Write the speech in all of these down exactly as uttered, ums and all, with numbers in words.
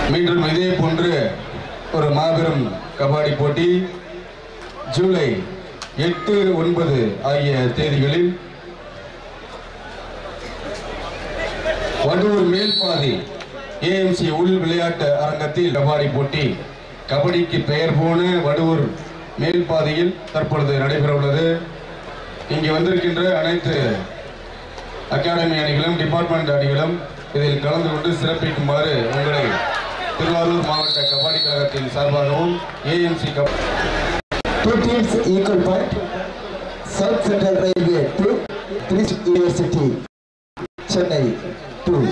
மீண்டும் இதே போன்று ஒரு மாபெரும் கபாடி போட்டி ஜூலை எட்டு ஒன்பது ஆகிய தேதிகளில் வடூர் மேல்பாதி ஏஎம்சி உள் விளையாட்டு அரங்கத்தில் கபாடி போட்டி கபடிக்கு பெயர் போன வடூர் மேல்பாதியில் தற்பொழுது நடைபெற உள்ளது. இங்கே வந்திருக்கின்ற அனைத்து அகாடமி அணிகளும் டிபார்ட்மெண்ட் அணிகளும் இதில் கலந்து கொண்டு சிறப்பிக்குமாறு உங்களை திருவாரூர் மாவட்ட கபாடி கழகத்தின் சார்பாகவும் AMC Two teams equal point. South Central Railway two, Trist University, Chennai two.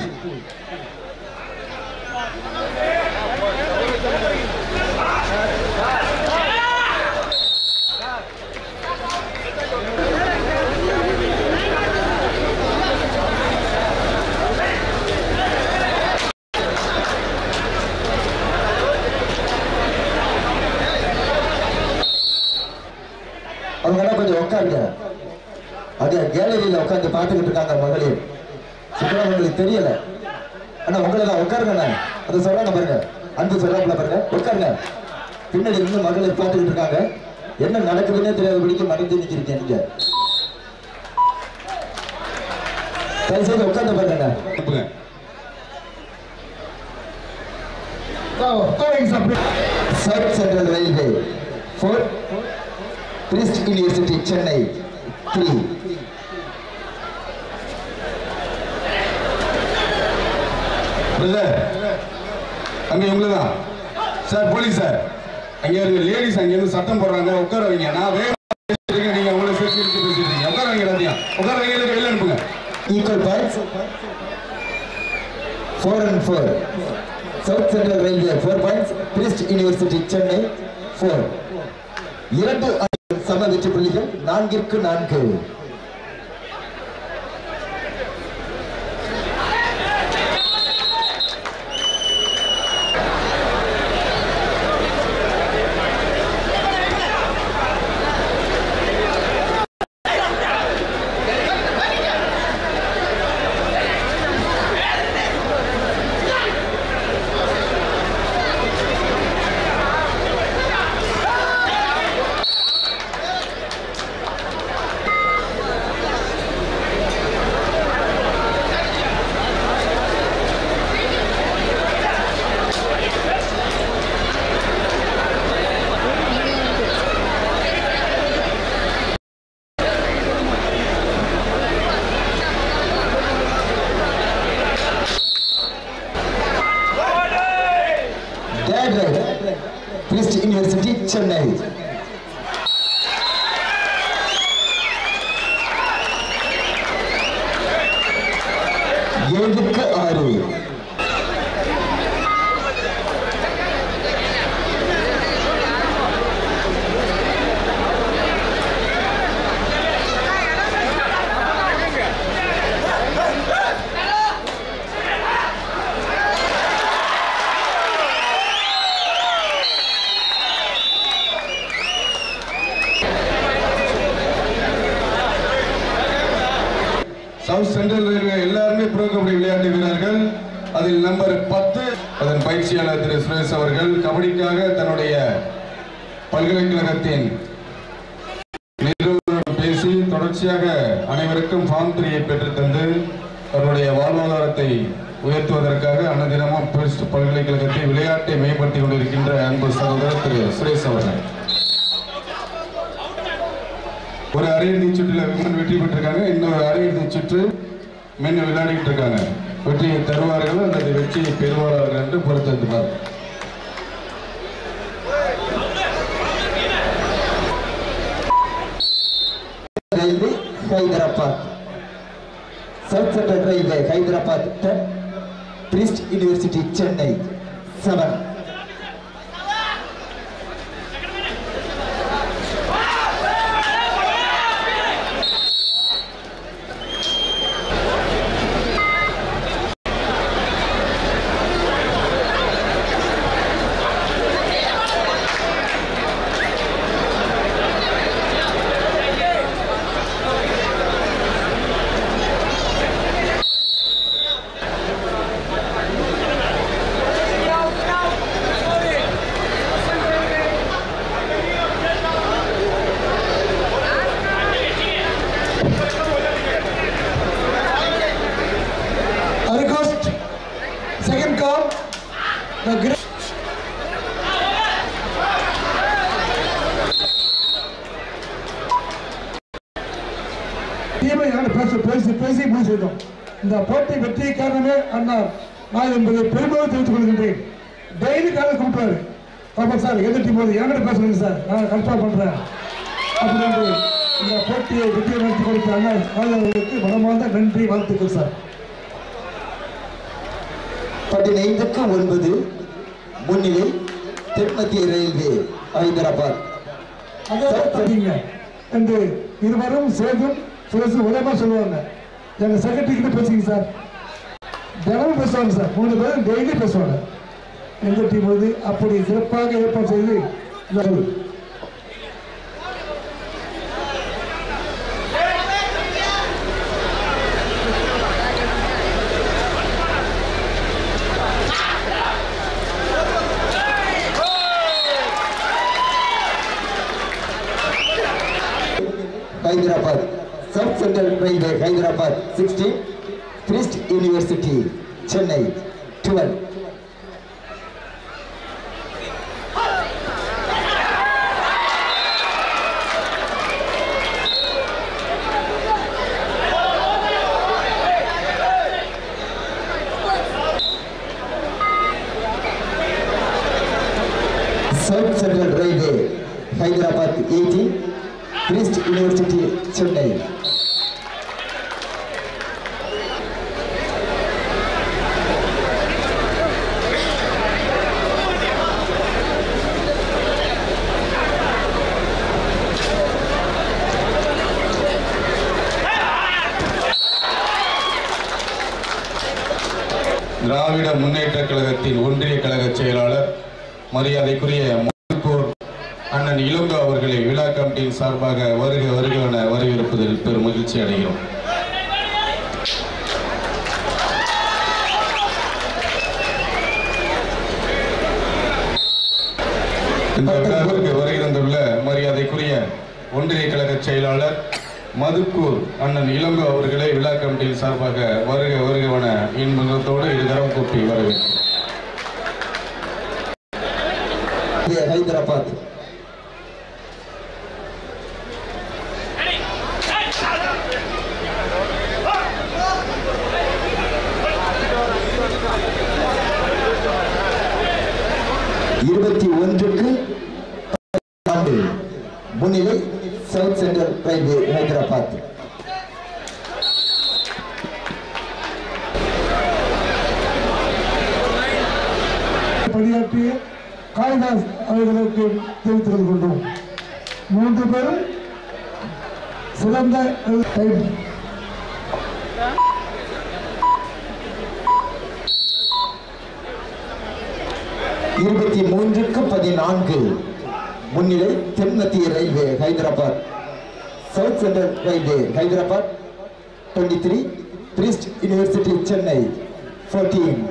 அவங்க கொஞ்சம் உட்காருங்க. அது கேலரியில உட்காந்து பார்த்துக்கிட்டு இருக்காங்க மகளிர். சுத்தமா உங்களுக்கு தெரியல. ஆனா உங்களை தான் உட்காருங்க. அதை சொல்றாங்க பாருங்க. அன்பு சொல்றாப்புல பாருங்க. உட்காருங்க. பின்னாடி இருந்து மகளிர் பார்த்துக்கிட்டு இருக்காங்க. என்ன நடக்குதுன்னே தெரியாதபடிக்கு மறைஞ்சு நிக்கிறீங்க நீங்க. தயவு செய்து உட்கார்ந்து பாருங்க. South Central Railway four, Trist University, Chennai three. Brother அங்கே இவங்க தான் சார் போலீஸ் சார் அங்கே இருக்க லேடிஸ் அங்கே இருந்து சத்தம் போடுறாங்க உட்கார வைங்க. நான் வேற பேசிட்டு நீங்க உங்களை சேர்த்து எடுத்து பேசிட்டு உட்கார வைங்க. எல்லாத்தையும் உட்கார வைங்க. வெளில அனுப்புங்க. Equal points four and four. South Central Railway four points, Trist University, Chennai four. இரண்டு சம வெற்றி புள்ளிகள் நான்கிற்கு நான்கு. Trist University, Chennai. ஏழுக்கு ஆறு. சவுத் சென்ட்ரல் ரயில்வே எல்லாருமே ப்ரோ கபடி விளையாட்டு வீரர்கள். அதில் நம்பர் பத்து அதன் பயிற்சியாளர் திரு சுரேஷ் அவர்கள் கபடிக்காக தன்னுடைய பல்கலைக்கழகத்தின் நிறுவனம் பேசி தொடர்ச்சியாக அனைவருக்கும் ஃபார்ம் த்ரீயை பெற்று தந்து அவருடைய வாழ்வாதாரத்தை உயர்த்துவதற்காக அன்னதினமும் பல்கலைக்கழகத்தை விளையாட்டை மேம்படுத்திக் கொண்டிருக்கின்ற அன்பு சகோதரர் திரு சுரேஷ் அவர்கள் ஒரு அரையிறுதி சுற்றில் விமன் வெற்றி பெற்றிருக்காங்க. இன்னொரு அரையிறுதி சுற்று மென் விளையாடிட்டு இருக்காங்க. வெற்றியை தருவார்கள் அல்லது வெற்றியை பெறுவார்கள் என்று பொறுத்திருக்கிறார். Railway Hyderabad. South central railway Hyderabad ten, Trist University, Chennai seven. Second call, the great. டீமை யாரும் பேச பேசி பேசி முடிச்சிட்டோம். இந்த போட்டி வெற்றி காரணமே அண்ணா நான் என்பதை பெருமையாக தெரிவித்துக் கொள்கின்றேன். டெய்லி காலை கூப்பிட்டாரு பாப்பா சார் எந்த டீம் போது என்கிட்ட பேசுறீங்க சார் நான் கன்ஃபார்ம் பண்றேன் அப்படின்னு இந்த போட்டியை வெற்றி நடத்தி கொடுத்த அண்ணா அவர்களுக்கு மனமார்ந்த நன்றி வாழ்த்துக்கள் சார். பதினைந்துக்கு ஒன்பது முன்னிலை தென்மத்திய ரயில்வே ஹைதராபாத். அதே என்று இருவரும் சேதும் சுரேஷும் ஒரே மாதிரி சொல்லுவாங்க. எங்க செக்ரட்டரி கிட்ட பேசுங்க சார், தினமும் பேசுவாங்க சார், மூணு பேரும் டெய்லி பேசுவாங்க. எந்த டீம் வந்து அப்படி சிறப்பாக ஏற்பாடு செய்து Hyderabad, South Central Railway, Hyderabad, sixteen, Christ University, Chennai, twelve. South Central Railway, Hyderabad, eighteen, Christ University, Chennai. Dravida Munnetra கழகத்தின் ஒன்றிய கழக செயலாளர் மரியாதைக்குரிய மதுக்கூர் அண்ணன் இளங்கோ அவர்களை விழா கமிட்டியின் சார்பாக வருக வருக என வரவேற்பதில் பெரும் மகிழ்ச்சி அடைகிறோம். இந்த விழாவிற்கு வருகை தந்துள்ள மரியாதைக்குரிய ஒன்றிய கழக செயலாளர் மதுக்கூர் அண்ணன் இளங்கோ அவர்களை விழா கமிட்டியின் சார்பாக வருக வருகவன இன்பத்தோடு இருதரம் கூப்பி வரவேற்கிறோம். ஹைதராபாத் இருபத்தி ஒன்றுக்கு முன்னிலை சவுத் சென்ட்ரல் ரயில்வே ஹைதராபாத். பணியாற்றிய காளிதாஸ் அவர்களுக்கு தெரிவித்துக் கொண்டோம். மூன்று பேரும் சிறந்த டைம் இருபத்தி மூன்றுக்கு பதினான்கு முன்னிலை தென்மத்திய railway Hyderabad. South central railway Hyderabad twenty three, Christ university Chennai fourteen.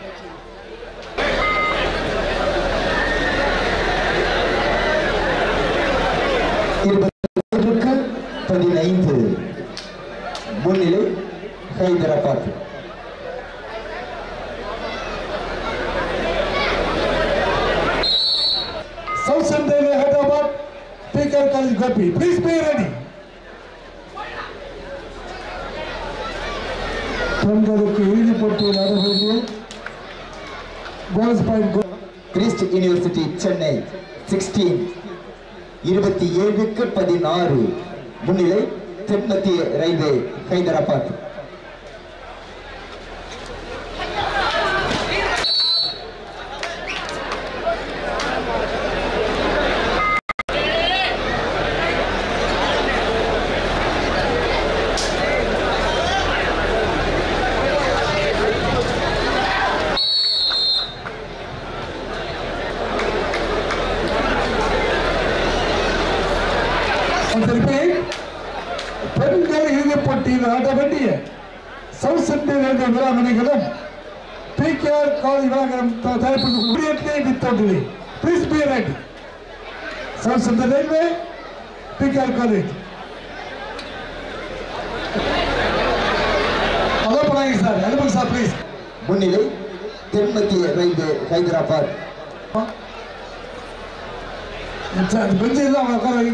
இருபத்தி மூன்றுக்கு பதினைந்து முன்னிலை Hyderabad. South Central Hyderabad, Speaker College Gopi. Please be ready. பெண்களுக்கு இறுதிப் போட்டியில் நடைபெறுகிறது. Goals point Christ university Chennai sixteen. இருபத்தி ஏழுக்கு பதினாறு முன்னிலை தென்மத்திய ரயில்வே ஹைதராபாத். பெண்கள் இறுதிப் போட்டியில் ஆட வேண்டிய சவுத் சென்ட்ரல் ரயில்வே வீராங்கனைகளும் பிகேஆர் காலேஜ் வீராங்கனம் தயாரிப்பு. Please be ready. South Central Railway, PKR college. Allow பண்ணாங்க சார், அனுப்புங்க சார் ப்ளீஸ். முன்னிலை தென்மத்திய ரயில்வே ஹைதராபாத். பெஞ்சு தான் உட்கார வை.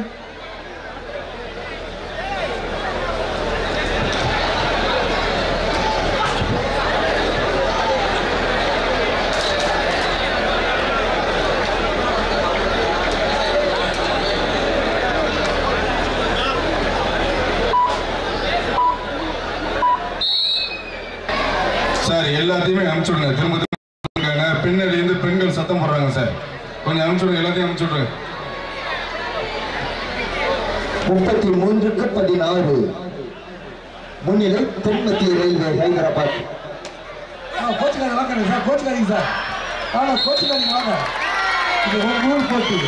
சார் எல்லாத்தையுமே அனுப்பிச்சுடுங்க. திரும்ப பின்னாடி இருந்து பெண்கள் சத்தம் போடுறாங்க சார். கொஞ்சம் அனுப்பிச்சுடுங்க, எல்லாத்தையும் அனுப்பிச்சுடுங்க. முப்பத்தி மூன்றுக்கு பதினாறு முன்னிலை தென்மத்திய ரயில்வே ஹைதராபாத். கோச்சுக்காரங்க வாங்க சார், கோச்சுக்காரங்க சார், வாங்க கோச்சுக்காரங்க வாங்க. இது ஒரு மூணு போட்டி.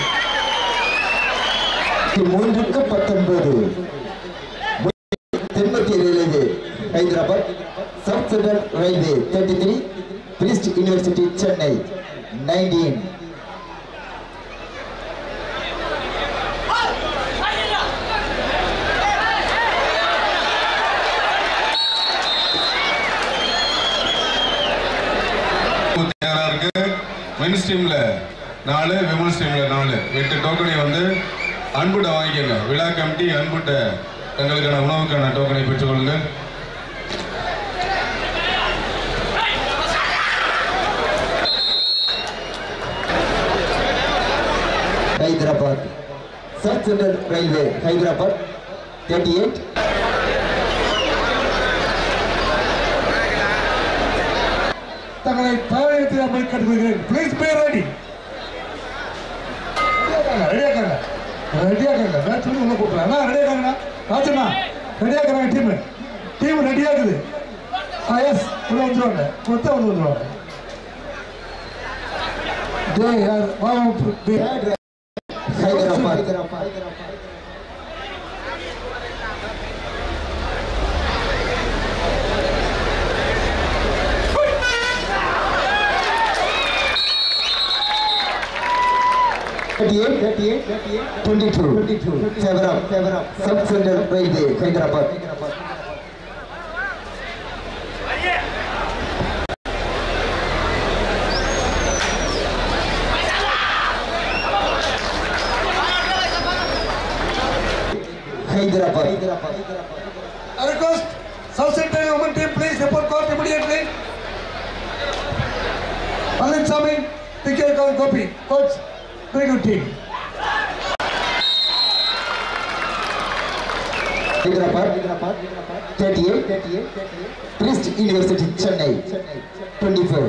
மூன்றுக்கு பத்தொன்பது தென்மத்திய railway Hyderabad. South central railway thirty three Christ university Chennai nineteen. Men's டீம்ல நாலு, விமன்ஸ் டீம்ல நாலு, எட்டு டோக்கனை வந்து அன்புட்ட வாங்கிக்கங்க. விழா கமிட்டி அன்புட்ட தங்களுக்கான உணவுக்கான டோக்கனை பெற்றுக்கொள்ளுங்க. Hyderabad south central railway Hyderabad thirty eight. தங்களை தயாரித்து அமளி கட்டுகிறேன். Please be ready. ரெடியாக்காங்க ரெடியாக்காங்க மேட்ச் வந்து உள்ள கூப்பிடுறாங்க. ரெடியாக்காங்கண்ணா ராஜண்ணா, ரெடியாக்குறாங்க. டீம் டீம் ரெடியாகுது. ஆ எஸ் உள்ள வந்துருவாங்க, மொத்தம் உள்ள வந்துருவாங்க. டே யார் வா. Hyderabad thirty-eight, thirty-eight, twenty-two, twenty-two. Favor up, favor up. South Central Railway, Hyderabad. Hyderabad. I request South Central Women team, please report court immediately. Alan Sami, P K copy. Coach, very good team. Hyderabad, thirty-eight, Priest University, Chennai, twenty-four.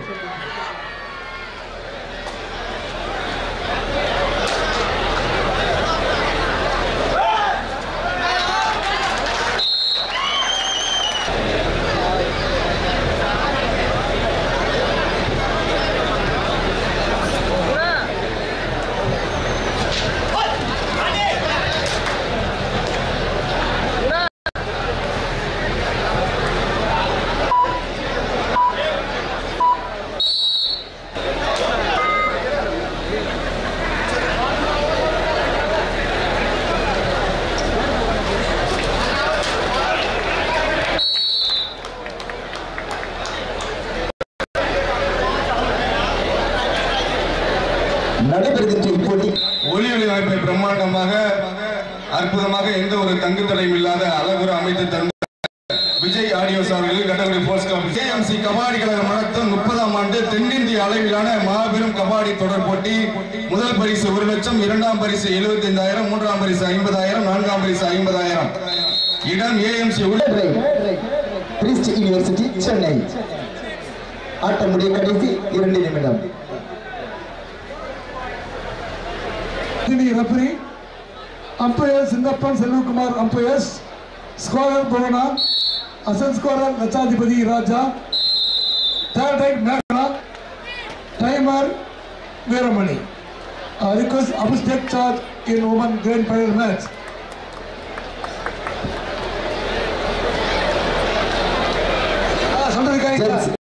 ஒலி ஒளி வாய்ப்பை பிரம்மாண்டமாக அற்புதமாக எந்த ஒரு தங்கு தடையும் இல்லாத அளவுறு அமைத்து தந்த விஜய் ஆடியோஸ் அவர்கள் கடவுளை போர்ஸ் கிளப் ஏஎம்சி கபாடி கழகம் நடத்தும் முப்பதாம் ஆண்டு தென்னிந்திய அளவிலான மாபெரும் கபாடி தொடர் போட்டி. முதல் பரிசு ஒரு லட்சம், இரண்டாம் பரிசு எழுபத்தி ஐந்தாயிரம், மூன்றாம் பரிசு ஐம்பதாயிரம், நான்காம் பரிசு ஐம்பதாயிரம். இடம் ஏஎம்சி பிரிஸ்ட் யூனிவர்சிட்டி சென்னை. ஆட்டமுடைய கடைசி இரண்டு நிமிடம். Referee, umpires Sindappan Selvakumar, umpires, scorer Bhavana, assistant scorer Lachadipati Raja, third right Megha, timer Veeramani. I request Abu take charge in women grand final match. Ah, somebody can